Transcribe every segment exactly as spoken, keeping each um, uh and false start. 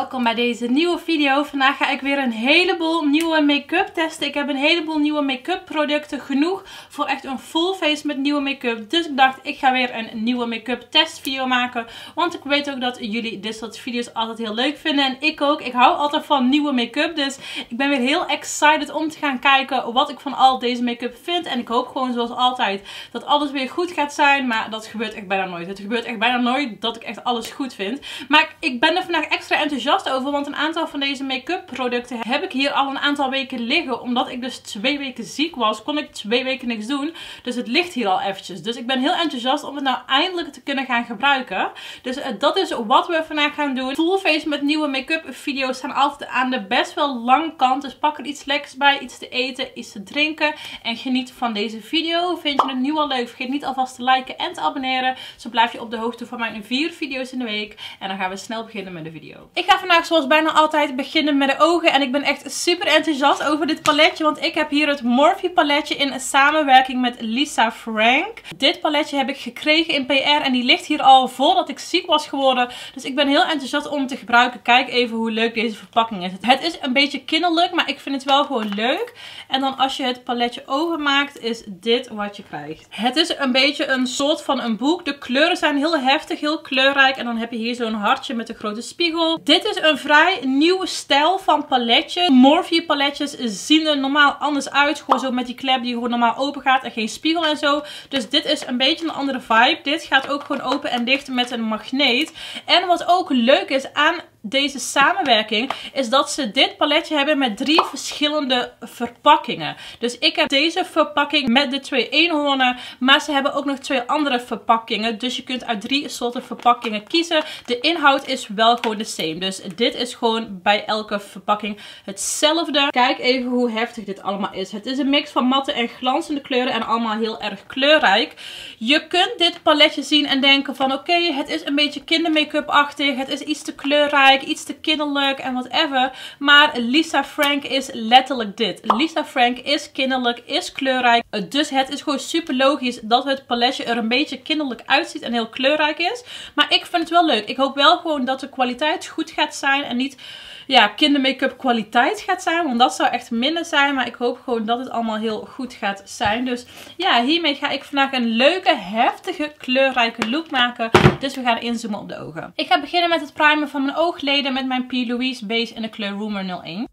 welkom bij deze nieuwe video. Vandaag ga ik weer een heleboel nieuwe make-up testen. Ik heb een heleboel nieuwe make-up producten, genoeg voor echt een full face met nieuwe make-up. Dus ik dacht, ik ga weer een nieuwe make-up testvideo maken. Want ik weet ook dat jullie dit soort video's altijd heel leuk vinden. En ik ook. Ik hou altijd van nieuwe make-up. Dus ik ben weer heel excited om te gaan kijken wat ik van al deze make-up vind. En ik hoop gewoon zoals altijd dat alles weer goed gaat zijn. Maar dat gebeurt echt bijna nooit. Het gebeurt echt bijna nooit dat ik echt alles goed vind. Maar ik ben er vandaag extra enthousiast over, want een aantal van deze make-up producten heb ik hier al een aantal weken liggen. Omdat ik dus twee weken ziek was, kon ik twee weken niks doen. Dus het ligt hier al eventjes. Dus ik ben heel enthousiast om het nou eindelijk te kunnen gaan gebruiken. Dus uh, dat is wat we vandaag gaan doen. Full face met nieuwe make-up video's staan altijd aan de best wel lange kant. Dus pak er iets lekkers bij, iets te eten, iets te drinken. En geniet van deze video. Vind je het nu al leuk? Vergeet niet alvast te liken en te abonneren. Zo blijf je op de hoogte van mijn vier video's in de week. En dan gaan we snel beginnen met de video. Ik ga vandaag zoals bijna altijd beginnen met de ogen. En ik ben echt super enthousiast over dit paletje. Want ik heb hier het Morphe paletje in samenwerking met Lisa Frank. Dit paletje heb ik gekregen in P R. En die ligt hier al voordat ik ziek was geworden. Dus ik ben heel enthousiast om te gebruiken. Kijk even hoe leuk deze verpakking is. Het is een beetje kinderlijk, maar ik vind het wel gewoon leuk. En dan als je het paletje openmaakt, is dit wat je krijgt. Het is een beetje een soort van een boek. De kleuren zijn heel heftig, heel kleurrijk. En dan heb je hier zo'n hartje met een grote spiegel. Dit is een vrij nieuwe stijl van paletje. Morphe paletjes zien er normaal anders uit. Gewoon zo met die klep die gewoon normaal open gaat en geen spiegel en zo. Dus dit is een beetje een andere vibe. Dit gaat ook gewoon open en dicht met een magneet. En wat ook leuk is aan deze samenwerking is dat ze dit paletje hebben met drie verschillende verpakkingen. Dus ik heb deze verpakking met de twee eenhoornen, maar ze hebben ook nog twee andere verpakkingen. Dus je kunt uit drie soorten verpakkingen kiezen. De inhoud is wel gewoon de same. Dus dit is gewoon bij elke verpakking hetzelfde. Kijk even hoe heftig dit allemaal is. Het is een mix van matte en glanzende kleuren en allemaal heel erg kleurrijk. Je kunt dit paletje zien en denken van oké, okay, het is een beetje kindermake-up-achtig. Het is iets te kleurrijk, iets te kinderlijk en whatever. Maar Lisa Frank is letterlijk dit. Lisa Frank is kinderlijk, is kleurrijk. Dus het is gewoon super logisch dat het paletje er een beetje kinderlijk uitziet en heel kleurrijk is. Maar ik vind het wel leuk. Ik hoop wel gewoon dat de kwaliteit goed gaat zijn en niet ja, kindermake-up kwaliteit gaat zijn. Want dat zou echt minder zijn. Maar ik hoop gewoon dat het allemaal heel goed gaat zijn. Dus ja, hiermee ga ik vandaag een leuke, heftige, kleurrijke look maken. Dus we gaan inzoomen op de ogen. Ik ga beginnen met het primen van mijn oogleden met mijn P. Louise Base in de kleur Rumor nul één.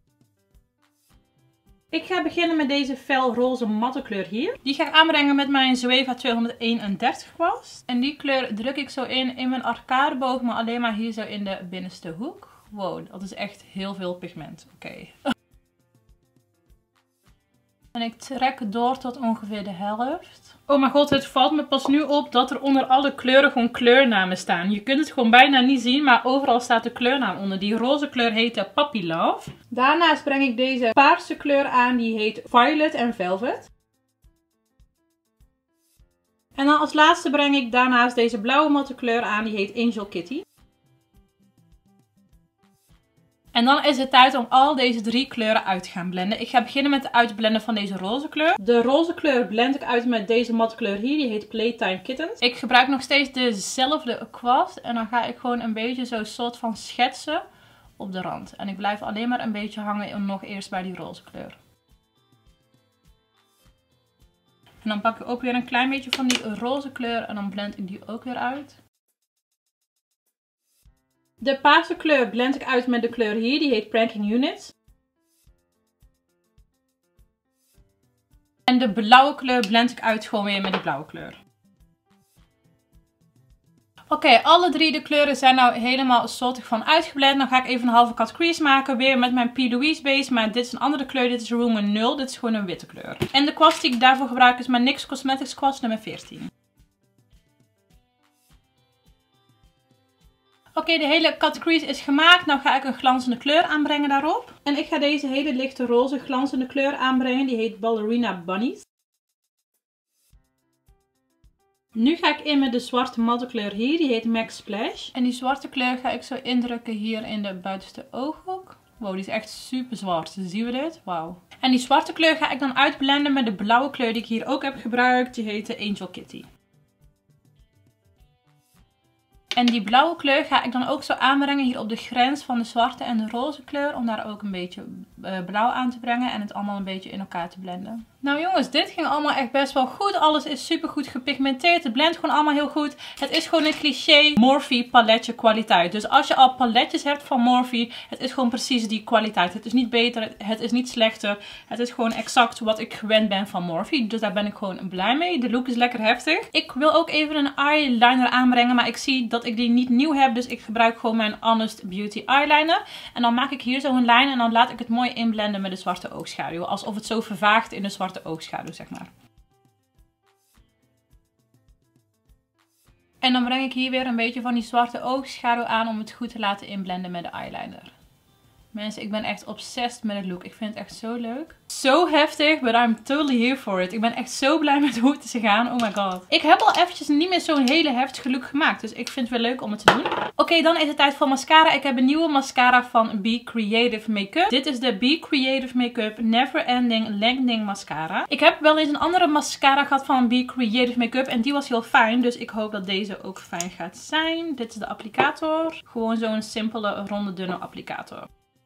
Ik ga beginnen met deze felroze matte kleur hier. Die ga ik aanbrengen met mijn Zoeva tweehonderdeenendertig kwast. En die kleur druk ik zo in in mijn arcadeboog, maar alleen maar hier zo in de binnenste hoek. Wow, dat is echt heel veel pigment. Oké. Okay. En ik trek door tot ongeveer de helft. Oh mijn god, het valt me pas nu op dat er onder alle kleuren gewoon kleurnamen staan. Je kunt het gewoon bijna niet zien, maar overal staat de kleurnaam onder. Die roze kleur heet Puppy Love. Daarnaast breng ik deze paarse kleur aan, die heet Violet and Velvet. En dan als laatste breng ik daarnaast deze blauwe matte kleur aan, die heet Angel Kitty. En dan is het tijd om al deze drie kleuren uit te gaan blenden. Ik ga beginnen met het uitblenden van deze roze kleur. De roze kleur blend ik uit met deze matte kleur hier. Die heet Playtime Kittens. Ik gebruik nog steeds dezelfde kwast. En dan ga ik gewoon een beetje zo soort van schetsen op de rand. En ik blijf alleen maar een beetje hangen nog eerst bij die roze kleur. En dan pak ik ook weer een klein beetje van die roze kleur. En dan blend ik die ook weer uit. De paarse kleur blend ik uit met de kleur hier, die heet Pranking Units. En de blauwe kleur blend ik uit gewoon weer met de blauwe kleur. Oké, okay, alle drie de kleuren zijn nou helemaal soortig van uitgeblend. Dan ga ik even een halve cut crease maken, weer met mijn P. Louise Base. Maar dit is een andere kleur, dit is Rumor nul, dit is gewoon een witte kleur. En de kwast die ik daarvoor gebruik is mijn N Y X Cosmetics kwast nummer veertien. Oké, okay, de hele cut crease is gemaakt. Nou ga ik een glanzende kleur aanbrengen daarop. En ik ga deze hele lichte roze glanzende kleur aanbrengen. Die heet Ballerina Bunnies. Nu ga ik in met de zwarte matte kleur hier. Die heet Max Splash. En die zwarte kleur ga ik zo indrukken hier in de buitenste ooghoek. Wow, die is echt super zwart. Zien we dit? Wauw. En die zwarte kleur ga ik dan uitblenden met de blauwe kleur die ik hier ook heb gebruikt. Die heet Angel Kitty. En die blauwe kleur ga ik dan ook zo aanbrengen hier op de grens van de zwarte en de roze kleur. Om daar ook een beetje uh, blauw aan te brengen en het allemaal een beetje in elkaar te blenden. Nou jongens, dit ging allemaal echt best wel goed. Alles is super goed gepigmenteerd. Het blendt gewoon allemaal heel goed. Het is gewoon een cliché Morphe paletje kwaliteit. Dus als je al paletjes hebt van Morphe, het is gewoon precies die kwaliteit. Het is niet beter, het is niet slechter. Het is gewoon exact wat ik gewend ben van Morphe. Dus daar ben ik gewoon blij mee. De look is lekker heftig. Ik wil ook even een eyeliner aanbrengen, maar ik zie dat ik die niet nieuw heb. Dus ik gebruik gewoon mijn Honest Beauty eyeliner. En dan maak ik hier zo een lijn en dan laat ik het mooi inblenden met de zwarte oogschaduw. Alsof het zo vervaagt in de zwarte de oogschaduw, zeg maar. En dan breng ik hier weer een beetje van die zwarte oogschaduw aan om het goed te laten inblenden met de eyeliner. Mensen, ik ben echt obsessed met het look. Ik vind het echt zo leuk. Zo heftig, but I'm totally here for it. Ik ben echt zo blij met hoe het is gegaan. Oh my god. Ik heb al eventjes niet meer zo'n hele heftige look gemaakt. Dus ik vind het wel leuk om het te doen. Oké, okay, dan is het tijd voor mascara. Ik heb een nieuwe mascara van Be Creative Makeup. Dit is de Be Creative Makeup Never Ending Lengthening Mascara. Ik heb wel eens een andere mascara gehad van Be Creative Makeup. En die was heel fijn. Dus ik hoop dat deze ook fijn gaat zijn. Dit is de applicator. Gewoon zo'n simpele, ronde, dunne applicator.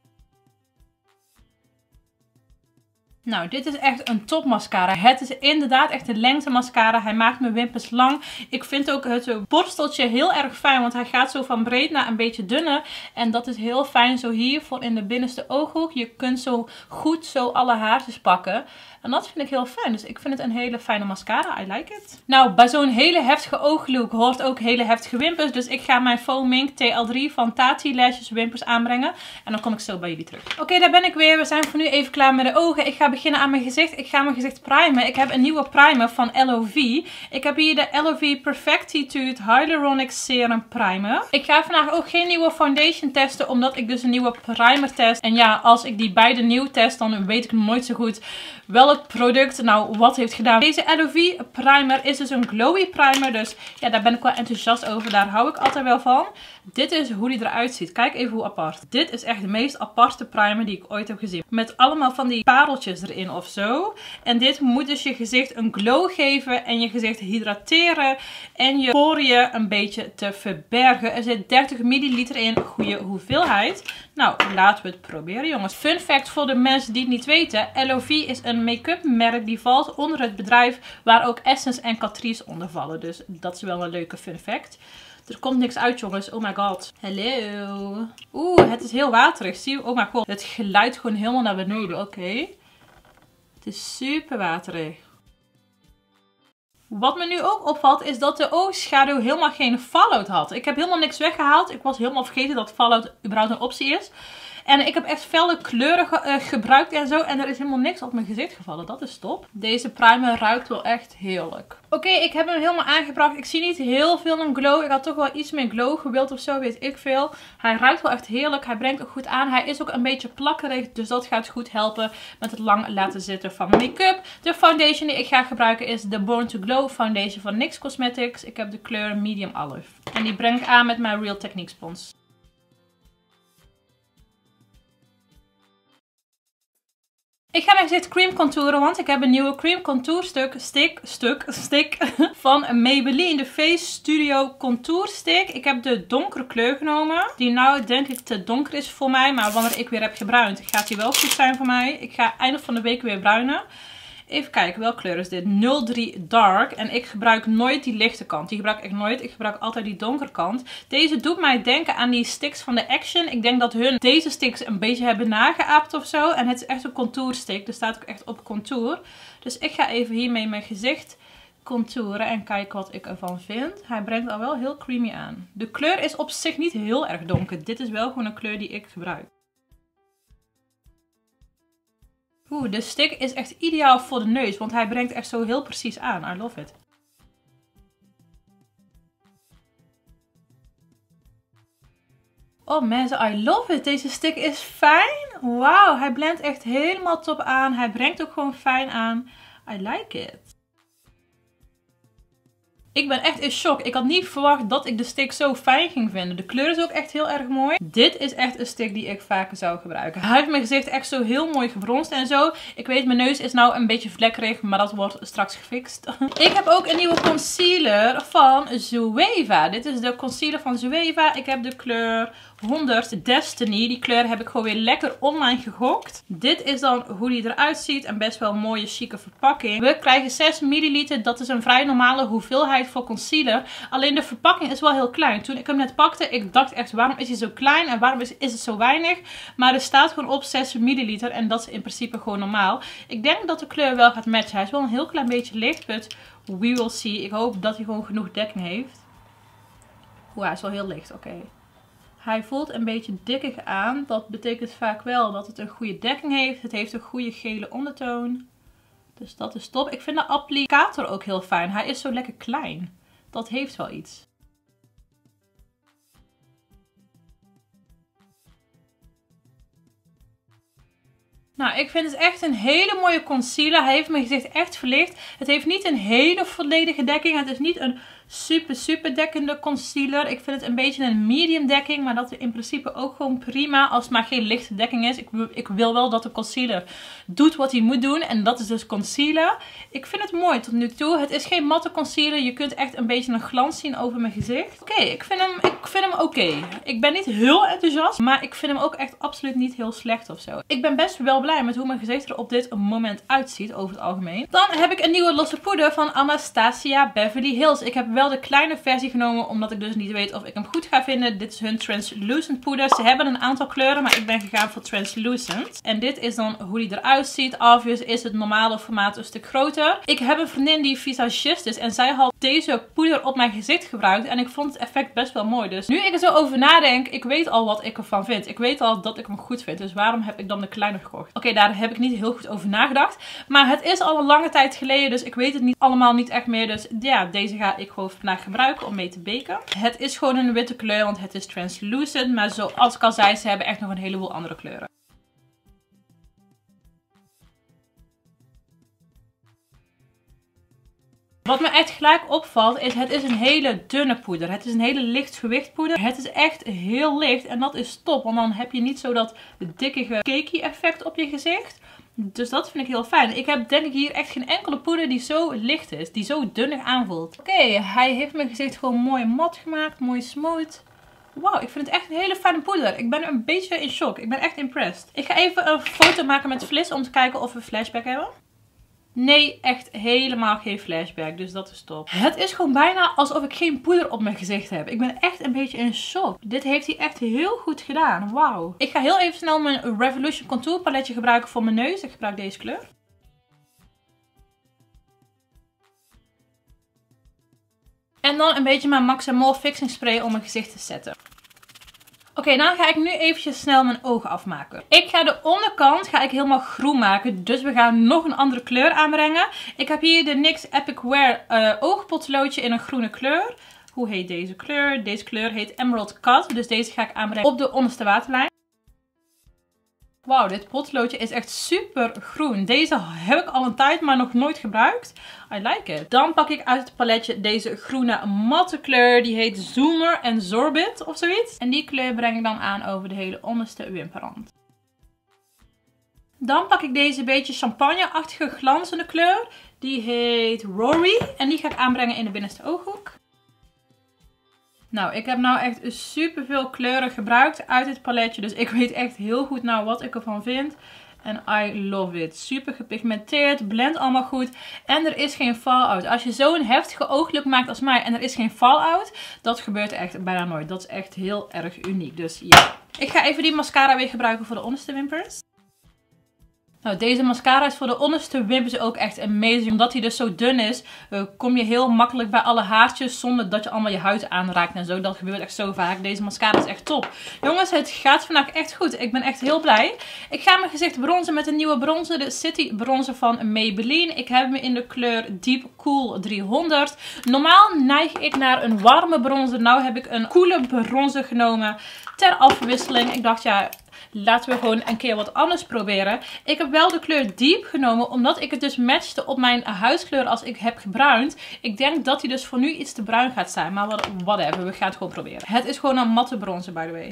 Nou, dit is echt een top mascara. Het is inderdaad echt een lengte mascara. Hij maakt mijn wimpers lang. Ik vind ook het borsteltje heel erg fijn. Want hij gaat zo van breed naar een beetje dunner. En dat is heel fijn zo hier voor in de binnenste ooghoek. Je kunt zo goed zo alle haartjes pakken. En dat vind ik heel fijn. Dus ik vind het een hele fijne mascara. I like it. Nou, bij zo'n hele heftige ooglook hoort ook hele heftige wimpers. Dus ik ga mijn Faux Mink T L drie van Tati Lashes wimpers aanbrengen. En dan kom ik zo bij jullie terug. Oké, okay, daar ben ik weer. We zijn voor nu even klaar met de ogen. Ik ga beginnen aan mijn gezicht. Ik ga mijn gezicht primen. Ik heb een nieuwe primer van L O V. Ik heb hier de L O V Perfectitude Hyaluronic Serum Primer. Ik ga vandaag ook geen nieuwe foundation testen. Omdat ik dus een nieuwe primer test. En ja, als ik die beide nieuw test, dan weet ik nooit zo goed welk product nou wat heeft gedaan. Deze L O V primer is dus een glowy primer. Dus ja, daar ben ik wel enthousiast over. Daar hou ik altijd wel van. Dit is hoe die eruit ziet. Kijk even hoe apart. Dit is echt de meest aparte primer die ik ooit heb gezien. Met allemaal van die pareltjes erin of zo. En dit moet dus je gezicht een glow geven. En je gezicht hydrateren. En je poriën een beetje te verbergen. Er zit dertig milliliter in. Goede hoeveelheid. Nou, laten we het proberen, jongens. Fun fact voor de mensen die het niet weten. L O V is een make-up merk die valt onder het bedrijf waar ook Essence en Catrice onder vallen. Dus dat is wel een leuke fun fact. Er komt niks uit, jongens. Oh my god. Hallo. Oeh, het is heel waterig. Zie je? Oh my god. Het glijdt gewoon helemaal naar beneden. Oké. Okay. Het is super waterig. Wat me nu ook opvalt is dat de oogschaduw helemaal geen fallout had. Ik heb helemaal niks weggehaald. Ik was helemaal vergeten dat fallout überhaupt een optie is. En ik heb echt felle kleuren ge uh, gebruikt en zo. En er is helemaal niks op mijn gezicht gevallen. Dat is top. Deze primer ruikt wel echt heerlijk. Oké, okay, ik heb hem helemaal aangebracht. Ik zie niet heel veel een glow. Ik had toch wel iets meer glow gewild of zo, weet ik veel. Hij ruikt wel echt heerlijk. Hij brengt ook goed aan. Hij is ook een beetje plakkerig. Dus dat gaat goed helpen met het lang laten zitten van make-up. De foundation die ik ga gebruiken is de Born to Glow foundation van NYX Cosmetics. Ik heb de kleur Medium Olive. En die breng ik aan met mijn Real Technique spons. Ik ga mijn gezicht cream contouren, want ik heb een nieuwe cream contour stuk, stick, stuk, stick van Maybelline. De Face Studio Contour Stick. Ik heb de donkere kleur genomen. Die nou denk ik te donker is voor mij, maar wanneer ik weer heb gebruind gaat die wel goed zijn voor mij. Ik ga einde van de week weer bruinen. Even kijken, welke kleur is dit? nul drie Dark. En ik gebruik nooit die lichte kant. Die gebruik ik echt nooit. Ik gebruik altijd die donkere kant. Deze doet mij denken aan die sticks van de Action. Ik denk dat hun deze sticks een beetje hebben nageaapt of zo. En het is echt een contourstick. Er staat ook echt op contour. Dus ik ga even hiermee mijn gezicht contouren en kijken wat ik ervan vind. Hij brengt al wel heel creamy aan. De kleur is op zich niet heel erg donker. Dit is wel gewoon een kleur die ik gebruik. Oeh, de stick is echt ideaal voor de neus, want hij brengt echt zo heel precies aan. I love it. Oh mensen, I love it. Deze stick is fijn. Wauw, hij blendt echt helemaal top aan. Hij brengt ook gewoon fijn aan. I like it. Ik ben echt in shock. Ik had niet verwacht dat ik de stick zo fijn ging vinden. De kleur is ook echt heel erg mooi. Dit is echt een stick die ik vaker zou gebruiken. Hij heeft mijn gezicht echt zo heel mooi gebronst en zo. Ik weet, mijn neus is nou een beetje vlekkerig, maar dat wordt straks gefixt. Ik heb ook een nieuwe concealer van Zoeva. Dit is de concealer van Zoeva. Ik heb de kleur honderd Destiny. Die kleur heb ik gewoon weer lekker online gegokt. Dit is dan hoe die eruit ziet. En best wel een mooie chique verpakking. We krijgen zes milliliter. Dat is een vrij normale hoeveelheid voor concealer. Alleen de verpakking is wel heel klein. Toen ik hem net pakte, ik dacht echt, waarom is hij zo klein en waarom is, is het zo weinig? Maar er staat gewoon op zes milliliter en dat is in principe gewoon normaal. Ik denk dat de kleur wel gaat matchen. Hij is wel een heel klein beetje licht, but we will see. Ik hoop dat hij gewoon genoeg dekking heeft. Oeh, hij is wel heel licht, oké. Okay. Hij voelt een beetje dikkig aan. Dat betekent vaak wel dat het een goede dekking heeft. Het heeft een goede gele ondertoon. Dus dat is top. Ik vind de applicator ook heel fijn. Hij is zo lekker klein. Dat heeft wel iets. Nou, ik vind het echt een hele mooie concealer. Hij heeft mijn gezicht echt verlicht. Het heeft niet een hele volledige dekking. Het is niet een super super dekkende concealer. Ik vind het een beetje een medium dekking. Maar dat is in principe ook gewoon prima als het maar geen lichte dekking is. Ik, ik wil wel dat de concealer doet wat hij moet doen. En dat is dus concealer. Ik vind het mooi tot nu toe. Het is geen matte concealer. Je kunt echt een beetje een glans zien over mijn gezicht. Oké, okay, ik vind hem, ik vind hem oké. Okay. Ik ben niet heel enthousiast. Maar ik vind hem ook echt absoluut niet heel slecht of zo. Ik ben best wel blij met hoe mijn gezicht er op dit moment uitziet over het algemeen. Dan heb ik een nieuwe losse poeder van Anastasia Beverly Hills. Ik heb wel de kleine versie genomen omdat ik dus niet weet of ik hem goed ga vinden. Dit is hun translucent poeder. Ze hebben een aantal kleuren, maar ik ben gegaan voor translucent. En dit is dan hoe die eruit ziet. Obvious is het normale formaat een stuk groter. Ik heb een vriendin die visagist is en zij had deze poeder op mijn gezicht gebruikt en ik vond het effect best wel mooi. Dus nu ik er zo over nadenk, ik weet al wat ik ervan vind. Ik weet al dat ik hem goed vind. Dus waarom heb ik dan de kleine gekocht? Oké, okay, daar heb ik niet heel goed over nagedacht. Maar het is al een lange tijd geleden, dus ik weet het niet allemaal niet echt meer. Dus ja, deze ga ik gewoon vandaag gebruiken om mee te baken. Het is gewoon een witte kleur, want het is translucent. Maar zoals ik al zei, ze hebben echt nog een heleboel andere kleuren. Wat me echt gelijk opvalt is, het is een hele dunne poeder. Het is een hele licht gewicht poeder. Het is echt heel licht en dat is top. Want dan heb je niet zo dat dikkige cakey effect op je gezicht. Dus dat vind ik heel fijn. Ik heb denk ik hier echt geen enkele poeder die zo licht is. Die zo dunnig aanvoelt. Oké, okay, hij heeft mijn gezicht gewoon mooi mat gemaakt. Mooi smooth. Wauw, ik vind het echt een hele fijne poeder. Ik ben een beetje in shock. Ik ben echt impressed. Ik ga even een foto maken met Fliss om te kijken of we flashback hebben. Nee, echt helemaal geen flashback. Dus dat is top. Het is gewoon bijna alsof ik geen poeder op mijn gezicht heb. Ik ben echt een beetje in shock. Dit heeft hij echt heel goed gedaan. Wauw. Ik ga heel even snel mijn Revolution Contour paletje gebruiken voor mijn neus. Ik gebruik deze kleur. En dan een beetje mijn Max en More Fixing Spray om mijn gezicht te zetten. Oké, okay, dan ga ik nu eventjes snel mijn ogen afmaken. Ik ga de onderkant ga ik helemaal groen maken. Dus we gaan nog een andere kleur aanbrengen. Ik heb hier de N Y X Epic Wear uh, oogpotloodje in een groene kleur. Hoe heet deze kleur? Deze kleur heet Emerald Cut. Dus deze ga ik aanbrengen op de onderste waterlijn. Wauw, dit potloodje is echt super groen. Deze heb ik al een tijd, maar nog nooit gebruikt. I like it. Dan pak ik uit het paletje deze groene matte kleur. Die heet Zoomer en Zorbit of zoiets. En die kleur breng ik dan aan over de hele onderste wimperrand. Dan pak ik deze beetje champagne-achtige glanzende kleur. Die heet Rory. En die ga ik aanbrengen in de binnenste ooghoek. Nou, ik heb nou echt super veel kleuren gebruikt uit dit paletje. Dus ik weet echt heel goed nou wat ik ervan vind. En I love it. Super gepigmenteerd. Blendt allemaal goed. En er is geen fallout. Als je zo'n heftige ooglook maakt als mij en er is geen fallout. Dat gebeurt echt bijna nooit. Dat is echt heel erg uniek. Dus ja. Ik ga even die mascara weer gebruiken voor de onderste wimpers. Nou, deze mascara is voor de onderste wimpers ook echt amazing. Omdat hij dus zo dun is, uh, kom je heel makkelijk bij alle haartjes zonder dat je allemaal je huid aanraakt en zo. Dat gebeurt echt zo vaak. Deze mascara is echt top. Jongens, het gaat vandaag echt goed. Ik ben echt heel blij. Ik ga mijn gezicht bronzen met een nieuwe bronzer. De City Bronzer van Maybelline. Ik heb me in de kleur Deep Cool driehonderd. Normaal neig ik naar een warme bronzer. Nou heb ik een koele bronzer genomen ter afwisseling. Ik dacht, ja, Laten we gewoon een keer wat anders proberen. Ik heb wel de kleur Deep genomen, omdat ik het dus matchte op mijn huidskleur als ik heb gebruind. Ik denk dat hij dus voor nu iets te bruin gaat zijn, maar whatever, we gaan het gewoon proberen. Het is gewoon een matte bronzer, by the way.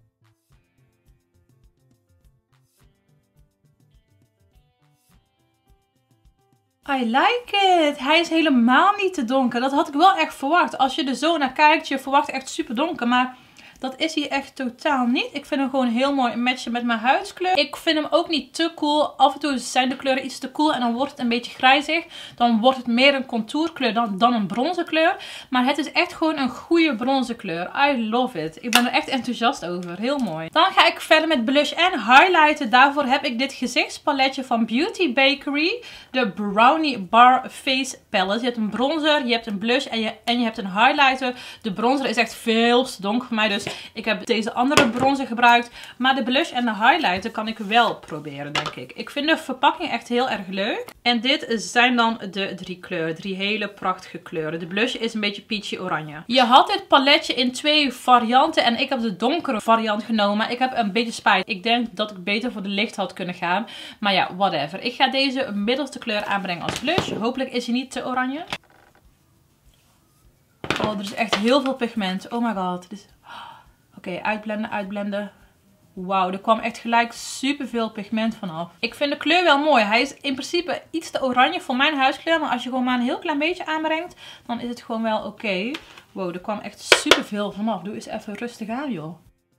I like it. Hij is helemaal niet te donker. Dat had ik wel echt verwacht. Als je er zo naar kijkt, je verwacht echt super donker. Maar dat is hij echt totaal niet. Ik vind hem gewoon heel mooi matchen met mijn huidskleur. Ik vind hem ook niet te cool. Af en toe zijn de kleuren iets te cool en dan wordt het een beetje grijzig. Dan wordt het meer een contourkleur dan, dan een bronzenkleur. Maar het is echt gewoon een goede bronzenkleur. I love it. Ik ben er echt enthousiast over. Heel mooi. Dan ga ik verder met blush en highlighten. Daarvoor heb ik dit gezichtspaletje van Beauty Bakery. De Brownie Bar Face Palette. Je hebt een bronzer, je hebt een blush en je, en je hebt een highlighter. De bronzer is echt veel te donker voor mij. Dus ik heb deze andere bronzer gebruikt. Maar de blush en de highlighter kan ik wel proberen, denk ik. Ik vind de verpakking echt heel erg leuk. En dit zijn dan de drie kleuren. Drie hele prachtige kleuren. De blush is een beetje peachy oranje. Je had dit paletje in twee varianten. En ik heb de donkere variant genomen. Maar ik heb een beetje spijt. Ik denk dat ik beter voor de licht had kunnen gaan. Maar ja, whatever. Ik ga deze middelste kleur aanbrengen als blush. Hopelijk is hij niet te oranje. Oh, er is echt heel veel pigment. Oh my god. Dit is... Oké, okay, uitblenden, uitblenden. Wauw, er kwam echt gelijk superveel pigment vanaf. Ik vind de kleur wel mooi. Hij is in principe iets te oranje voor mijn huidskleur. Maar als je gewoon maar een heel klein beetje aanbrengt, dan is het gewoon wel oké. Okay. Wow, er kwam echt superveel vanaf. Doe eens even rustig aan, joh.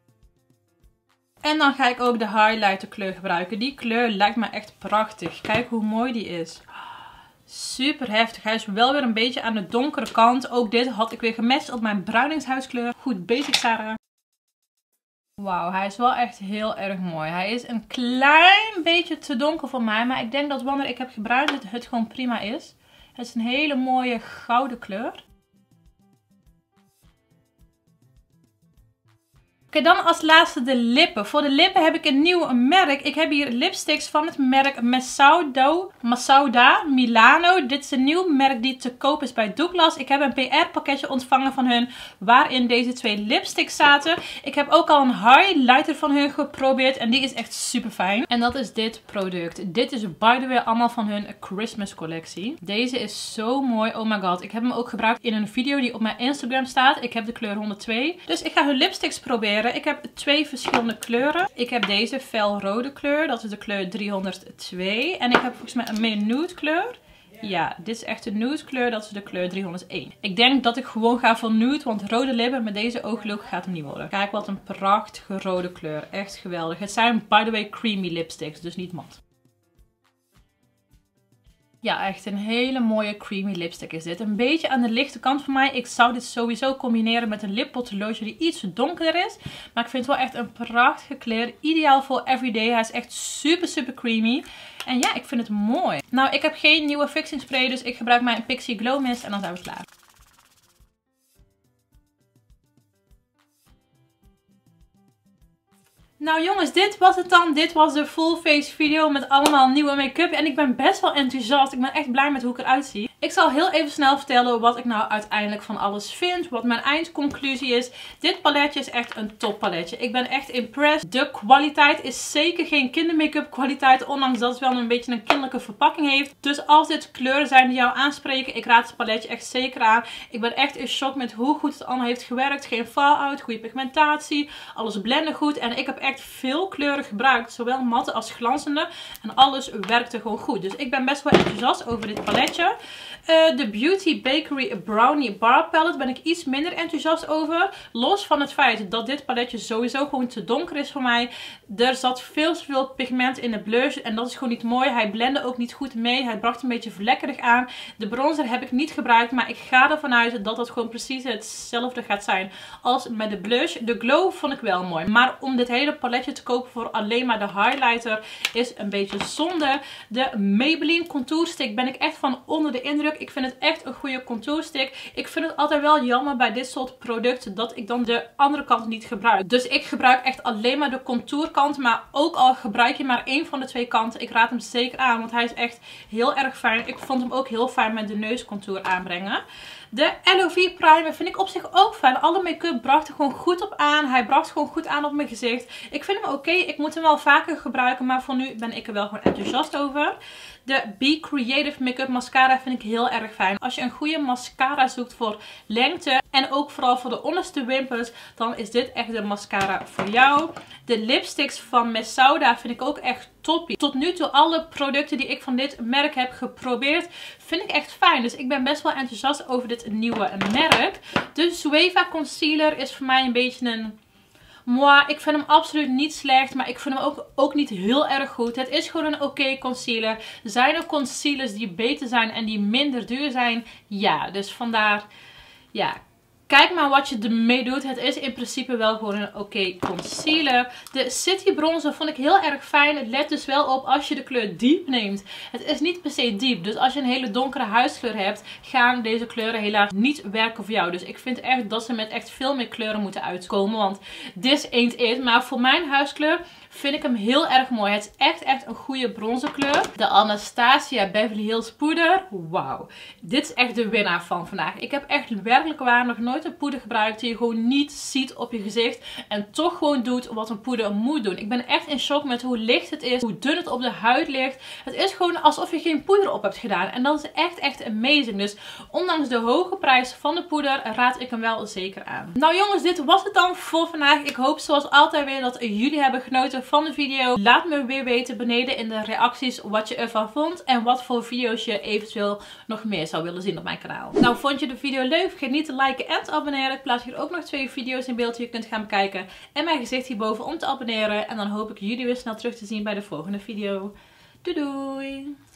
En dan ga ik ook de highlighter kleur gebruiken. Die kleur lijkt me echt prachtig. Kijk hoe mooi die is. Super heftig. Hij is wel weer een beetje aan de donkere kant. Ook dit had ik weer gematcht op mijn bruiningshuidskleur. Goed bezig, Sarah. Wauw, hij is wel echt heel erg mooi. Hij is een klein beetje te donker voor mij. Maar ik denk dat wanneer ik heb gebruikt het, het gewoon prima is. Het is een hele mooie gouden kleur. Oké, okay, dan als laatste de lippen. Voor de lippen heb ik een nieuw merk. Ik heb hier lipsticks van het merk Masaudo, Masauda Milano. Dit is een nieuw merk die te koop is bij Douglas. Ik heb een P R pakketje ontvangen van hun waarin deze twee lipsticks zaten. Ik heb ook al een highlighter van hun geprobeerd en die is echt super fijn. En dat is dit product. Dit is by the way allemaal van hun Christmas collectie. Deze is zo mooi. Oh my god. Ik heb hem ook gebruikt in een video die op mijn Instagram staat. Ik heb de kleur honderdtwee. Dus ik ga hun lipsticks proberen. Ik heb twee verschillende kleuren. Ik heb deze felrode kleur. Dat is de kleur driehonderdtwee. En ik heb volgens mij een meer nude kleur. Ja, dit is echt een nude kleur. Dat is de kleur driehonderdéén. Ik denk dat ik gewoon ga voor nude. Want rode lippen met deze ooglook gaat hem niet worden. Kijk wat een prachtige rode kleur. Echt geweldig. Het zijn by the way creamy lipsticks. Dus niet mat. Ja, echt een hele mooie creamy lipstick is dit. Een beetje aan de lichte kant voor mij. Ik zou dit sowieso combineren met een lippotloodje die iets donkerder is. Maar ik vind het wel echt een prachtige kleur. Ideaal voor everyday. Hij is echt super super creamy. En ja, ik vind het mooi. Nou, ik heb geen nieuwe fixing spray. Dus ik gebruik mijn Pixi Glow Mist en dan zijn we klaar. Nou jongens, dit was het dan. Dit was de full face video met allemaal nieuwe make-up. En ik ben best wel enthousiast. Ik ben echt blij met hoe ik eruit zie. Ik zal heel even snel vertellen wat ik nou uiteindelijk van alles vind. Wat mijn eindconclusie is. Dit paletje is echt een top paletje. Ik ben echt impressed. De kwaliteit is zeker geen kindermake-up kwaliteit. Ondanks dat het wel een beetje een kinderlijke verpakking heeft. Dus als dit kleuren zijn die jou aanspreken. Ik raad het paletje echt zeker aan. Ik ben echt in shock met hoe goed het allemaal heeft gewerkt. Geen fallout, goede pigmentatie. Alles blende goed. En ik heb echt veel kleuren gebruikt. Zowel matte als glanzende. En alles werkte gewoon goed. Dus ik ben best wel enthousiast over dit paletje. Uh, de Beauty Bakery Brownie Bar Palette ben ik iets minder enthousiast over. Los van het feit dat dit paletje sowieso gewoon te donker is voor mij. Er zat veel te veel pigment in de blush. En dat is gewoon niet mooi. Hij blendde ook niet goed mee. Hij bracht een beetje vlekkerig aan. De bronzer heb ik niet gebruikt. Maar ik ga ervan uit dat dat gewoon precies hetzelfde gaat zijn als met de blush. De glow vond ik wel mooi. Maar om dit hele paletje te kopen voor alleen maar de highlighter is een beetje zonde. De Maybelline Contour Stick ben ik echt van onder de indruk. Ik vind het echt een goede contourstick. Ik vind het altijd wel jammer bij dit soort producten dat ik dan de andere kant niet gebruik. Dus ik gebruik echt alleen maar de contourkant. Maar ook al gebruik je maar één van de twee kanten. Ik raad hem zeker aan. Want hij is echt heel erg fijn. Ik vond hem ook heel fijn met de neuscontour aanbrengen. De L O V primer vind ik op zich ook fijn. Alle make-up bracht er gewoon goed op aan. Hij bracht gewoon goed aan op mijn gezicht. Ik vind hem oké. Okay. Ik moet hem wel vaker gebruiken. Maar voor nu ben ik er wel gewoon enthousiast over. De Be Creative Make-up Mascara vind ik heel erg fijn. Als je een goede mascara zoekt voor lengte en ook vooral voor de onderste wimpers, dan is dit echt de mascara voor jou. De lipsticks van Messauda vind ik ook echt toppie. Tot nu toe alle producten die ik van dit merk heb geprobeerd, vind ik echt fijn. Dus ik ben best wel enthousiast over dit nieuwe merk. De Zoeva Concealer is voor mij een beetje een... Moi, ik vind hem absoluut niet slecht, maar ik vind hem ook, ook niet heel erg goed. Het is gewoon een oké okay concealer. Zijn er concealers die beter zijn en die minder duur zijn? Ja, dus vandaar, ja... Kijk maar wat je ermee doet. Het is in principe wel gewoon een oké okay concealer. De City Bronzer vond ik heel erg fijn. Let dus wel op als je de kleur Deep neemt. Het is niet per se diep. Dus als je een hele donkere huidskleur hebt, gaan deze kleuren helaas niet werken voor jou. Dus ik vind echt dat ze met echt veel meer kleuren moeten uitkomen. Want this ain't it. Maar voor mijn huidskleur vind ik hem heel erg mooi. Het is echt echt een goede bronzerkleur. De Anastasia Beverly Hills poeder. Wauw. Dit is echt de winnaar van vandaag. Ik heb echt werkelijk waar nog nooit een poeder gebruikt die je gewoon niet ziet op je gezicht. En toch gewoon doet wat een poeder moet doen. Ik ben echt in shock met hoe licht het is. Hoe dun het op de huid ligt. Het is gewoon alsof je geen poeder op hebt gedaan. En dat is echt echt amazing. Dus ondanks de hoge prijs van de poeder raad ik hem wel zeker aan. Nou jongens, dit was het dan voor vandaag. Ik hoop zoals altijd weer dat jullie hebben genoten van de video. Laat me weer weten beneden in de reacties wat je ervan vond. En wat voor video's je eventueel nog meer zou willen zien op mijn kanaal. Nou, vond je de video leuk? Vergeet niet te liken en te abonneren. Ik plaats hier ook nog twee video's in beeld die je kunt gaan bekijken. En mijn gezicht hierboven om te abonneren. En dan hoop ik jullie weer snel terug te zien bij de volgende video. Doei doei!